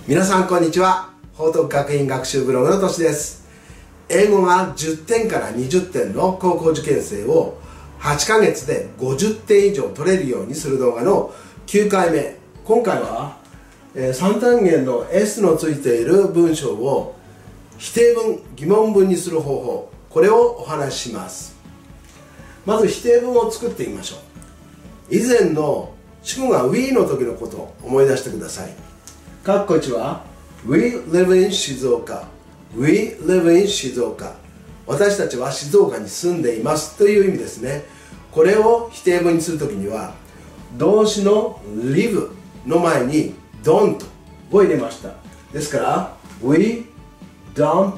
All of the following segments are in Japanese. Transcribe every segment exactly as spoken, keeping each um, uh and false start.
皆さんこんにちは。報徳学院学習ブログのとしです。英語がじゅってんからにじゅってんの高校受験生をはちかげつでごじゅってん以上取れるようにする動画のきゅうかいめ。今回は、えー、さん単元の エス のついている文章を否定文、疑問文にする方法、これをお話しします。まず否定文を作ってみましょう。以前の主語が We の時のことを思い出してください。括弧いちは We live in 静岡 We live in 静岡、私たちは静岡に住んでいますという意味ですね。これを否定文にするときには動詞の live の前に don't を入れました。ですから We don't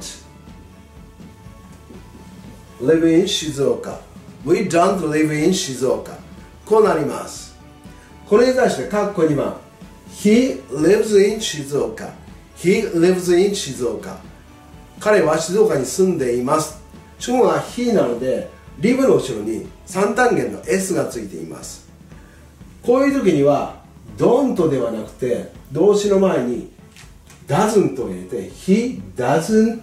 live in 静岡 We don't live in 静岡、こうなります。これに対して括弧にばんHe lives in 静岡 He lives in 静岡、彼は静岡に住んでいます。主語が He なので live の後ろにさん単元の エス がついています。こういう時には don't ではなくて動詞の前に doesn't を入れて He doesn't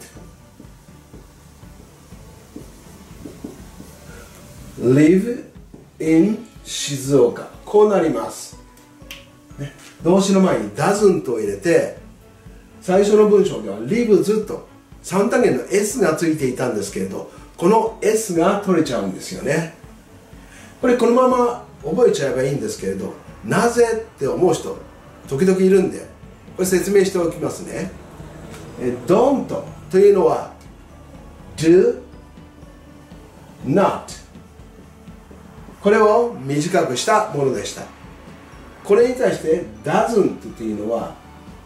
live in 静岡、こうなります。動詞の前に doesn't を入れて、最初の文章では lives とさん単元の エス がついていたんですけれど、この エス が取れちゃうんですよね。これこのまま覚えちゃえばいいんですけれど、なぜって思う人時々いるんで、これ説明しておきますね。don't というのは do not、 これを短くしたものでした。これに対して doesn't というのは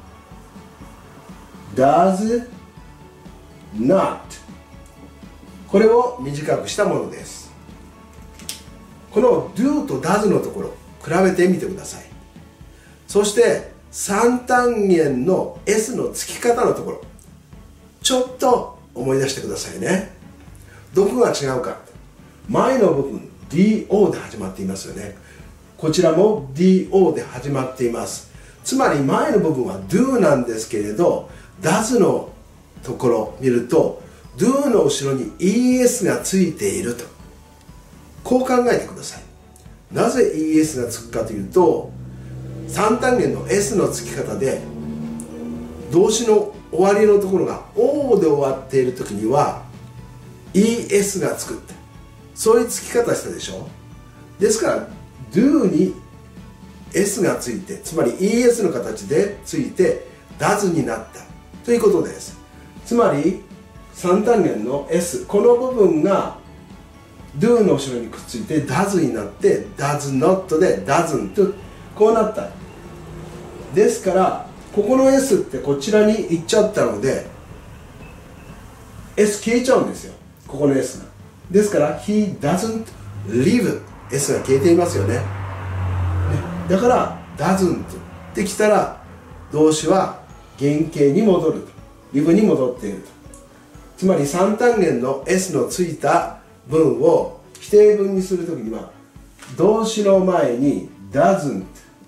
does not、 これを短くしたものです。この do と does のところ比べてみてください。そしてさん単元の エス の付き方のところちょっと思い出してくださいね。どこが違うか。前の部分 ディーオー で始まっていますよね。こちらも ディーオー で始まっています。つまり前の部分は do なんですけれど does のところを見ると do の後ろに イーエス がついていると、こう考えてください。なぜ イーエス がつくかというと、さん単元の エス のつき方で動詞の終わりのところが O で終わっている時には イーエス がつくって、そういうつき方したでしょ。ですからdo に エス がついて、つまり イーエス の形でついて does になったということです。つまりさん単元の エス、 この部分が do の後ろにくっついて does になって does not で doesn't、 こうなった。ですからここの エス ってこちらに行っちゃったので エス 消えちゃうんですよ、ここの エス が。ですから he doesn't live、エス が消えていますよね。だから doesn't ってきたら動詞は原型に戻ると、live に戻っていると。つまりさん単元の エス のついた文を否定文にするときには動詞の前に doesn't、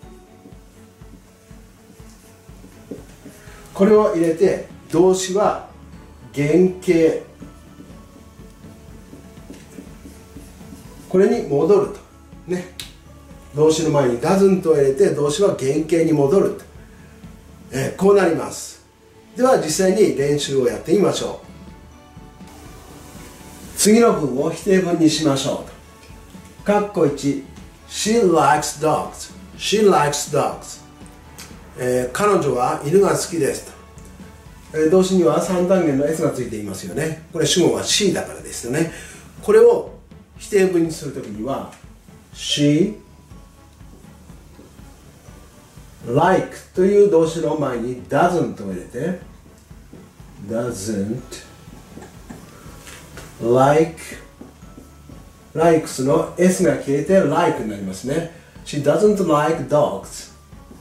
これを入れて動詞は原型、これに戻るとね。動詞の前に doesn't を入れて動詞は原型に戻ると、えー、こうなります。では実際に練習をやってみましょう。次の文を否定文にしましょうと。括弧いち She likes dogs She likes dogs、えー、彼女は犬が好きですと、えー、動詞にはさん単元の エス がついていますよね。これ主語が she だからですよね。これを否定文にするときには She like という動詞の前に doesn't を入れて doesn't like likes の エス が消えて like になりますね。 She doesn't like dogs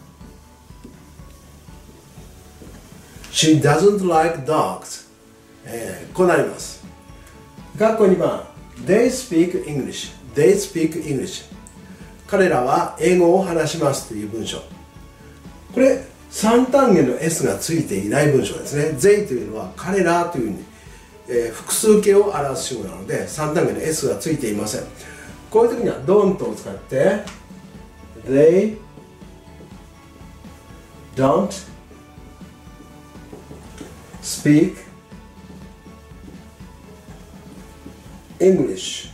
She doesn't like dogs、えー、こうなります。括弧にばんThey speak English They speak English、彼らは英語を話しますという文章。これさん単元の エス がついていない文章ですね。they というのは彼らというふうに、えー、複数形を表す主語なのでさん単元の エス がついていません。こういう時には don't を使って they don't speak English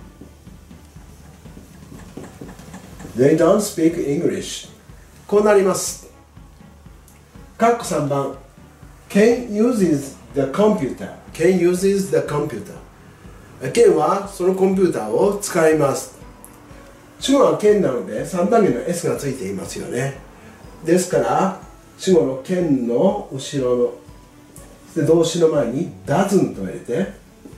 they don't speak English こうなります。括弧さんばん Ken uses the computer Ken uses the computer Ken はそのコンピューターを使います。主語は Ken なのでさん単元の エス がついていますよね。ですから主語の Ken の後ろので動詞の前に doesn't を入れて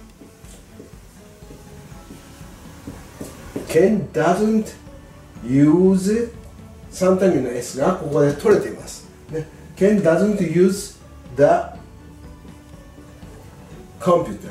Ken doesn't use さん単元の エス がここで取れています、ね、Ken doesn't use the computer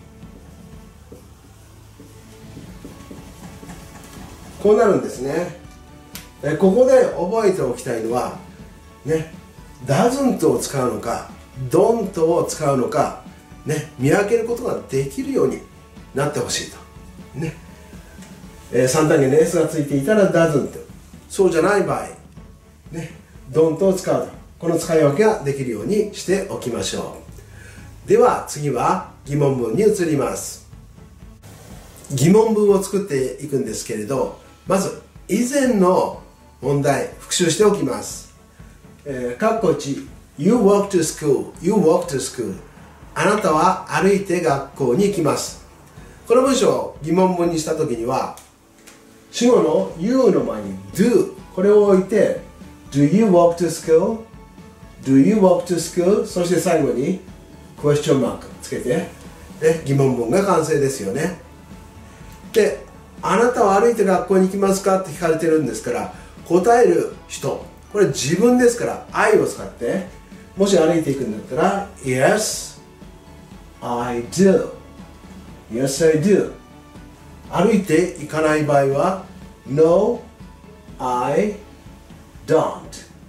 こうなるんですね。えここで覚えておきたいのはね doesn't を使うのかdon't を使うのか、ね、見分けることができるようになってほしいと、ねえー、さん単元の エス がついていたら doesn't そうじゃない場合、ね、don't を使うとこの使い分けができるようにしておきましょう。では次は疑問文に移ります。疑問文を作っていくんですけれどまず以前の問題復習しておきます。えー、括弧いち You walk to school You walk to school あなたは歩いて学校に行きます。この文章を疑問文にしたときには主語の You の前に Do これを置いて Do you walk to school? Do you walk to school? そして最後に question mark つけてで疑問文が完成ですよね。であなたは歩いて学校に行きますかって聞かれてるんですから答える人これ自分ですから I を使ってもし歩いていくんだったら Yes, I do Yes, I do 歩いていかない場合は No, I don't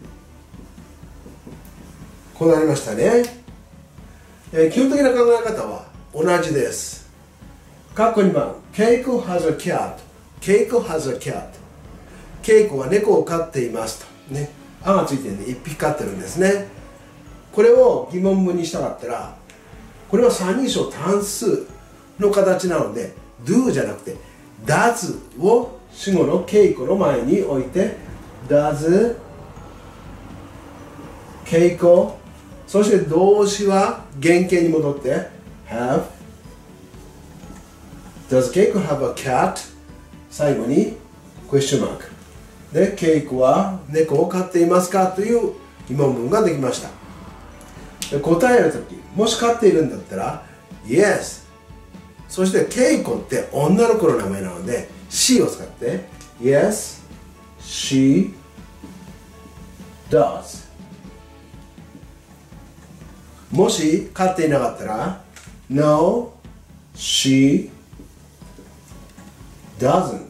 こうなりましたね、えー、基本的な考え方は同じです。括弧にばん Keiko has a cat Keiko has a cat ケイコは猫を飼っていますとねあがついてるんでいっぴき飼ってるんですね。これを疑問文にしたかったらこれは三人称単数の形なので do じゃなくて does を主語のケイコの前に置いて does ケイコそして動詞は原型に戻って have Does Keiko have a cat? 最後に question mark でケイコは猫を飼っていますかという疑問文ができました。で答えるときもし飼っているんだったら Yes そしてケイコって女の子の名前なので She を使って Yes she does もし飼っていなかったら No she doesn't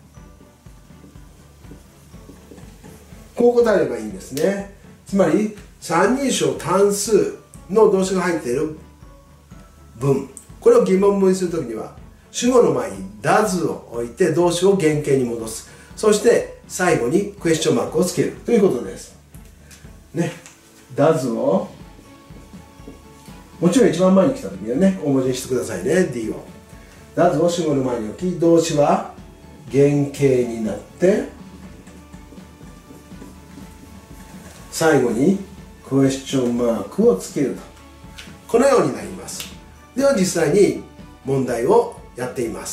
こう答えればいいんですね。つまり三人称単数の動詞が入っている文これを疑問文にするときには主語の前に does を置いて動詞を原型に戻すそして最後にクエスチョンマークをつけるということですね。does をもちろん一番前に来たときはね大文字にしてくださいね D をdoes を主語の前に置き動詞は原型になって最後にクエスチョンマークをつけるとこのようになります。では実際に問題をやっています。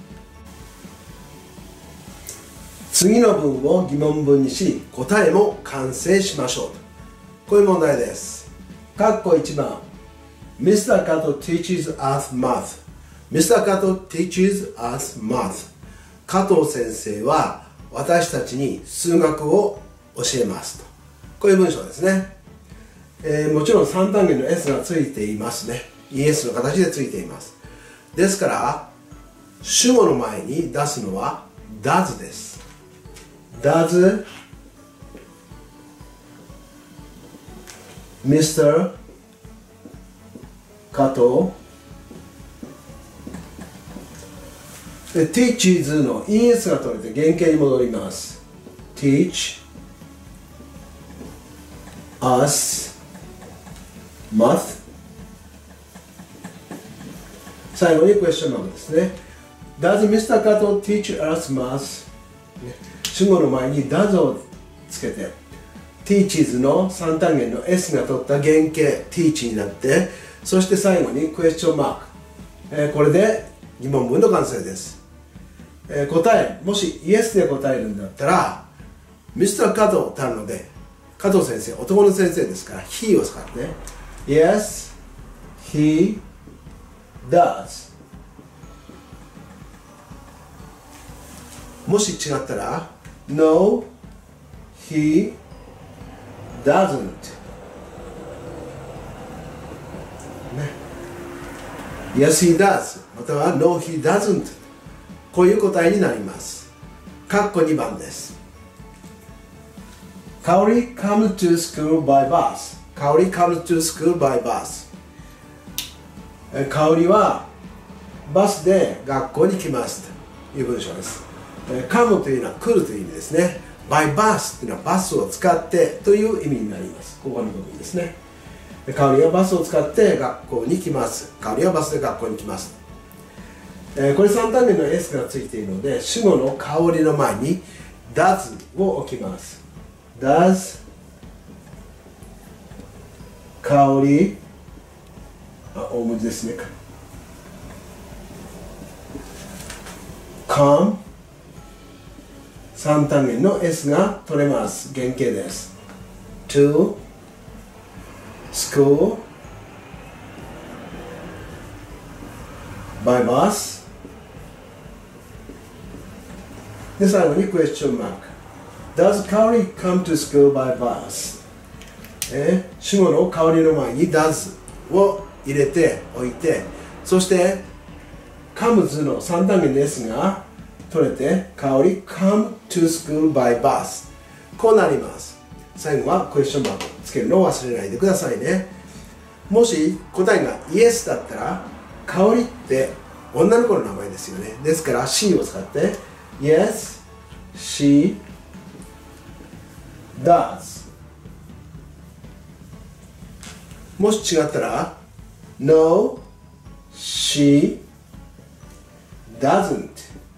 次の文を疑問文にし答えも完成しましょうとこういう問題です。括弧いちばん ミスター Kato teaches us mathミスター Kato teaches us math 加藤先生は私たちに数学を教えますとこういう文章ですね、えー、もちろんさん単元の S がついていますね イーエス の形でついています。ですから主語の前に出すのは does です。 does ミスター 加藤で teaches の イーエス が取れて原型に戻ります。 teach us math 最後にクエスチョンマークですね。 Does ミスター 加藤 teach us math、ね、主語の前に does をつけて teaches の三単元の S が取った原型 teach になって、そして最後にクエスチョンマーク、えー、これで疑問文の完成です。えー、答え、もしイエスで答えるんだったらミスター 加藤ってあるので、加藤先生、男の先生ですから he を使って Yes, he does。 もし違ったら No, he doesn't、ね、Yes, he does または No, he doesn't、 こういう答えになります。括弧にばんです。香り comes to school by bus。 香り comes to school by bus。 香りはバスで学校に来ますという文章です。come というのは来るという意味ですね。by bus というのはバスを使ってという意味になります。ここの部分ですね。香りはバスを使って学校に来ます。香りはバスで学校に来ます。これさん単元の S がついているので、主語の香りの前に does を置きます。does 香り、あ、大文字ですね。come さん単元の S が取れます。原型です。to school by bus で、最後にクエスチョンマーク。Does 香り come to school by bus？ えー、主語の香りの前に does を入れておいて、そして comes のさん単元の S が取れて、香り come to school by bus、 こうなります。最後はクエスチョンマークつけるのを忘れないでくださいね。もし答えが Yes だったら、香りって女の子の名前ですよね。ですから she を使って Yes, she does。 もし違ったら No, she doesn't。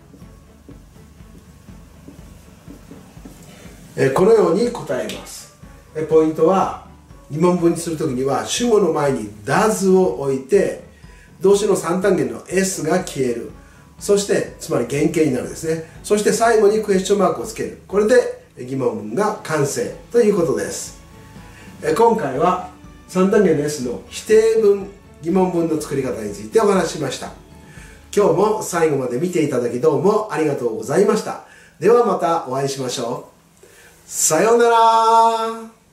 えこのように答えます。えポイントは、疑問文にするときには主語の前に does を置いて、動詞のさん単元の S が消える。そしてつまり原型になるですね。そして最後にクエスチョンマークをつける。これで疑問文が完成ということです。え今回はさん単元の S の否定文疑問文の作り方についてお話ししました。今日も最後まで見ていただきどうもありがとうございました。ではまたお会いしましょう。さようなら。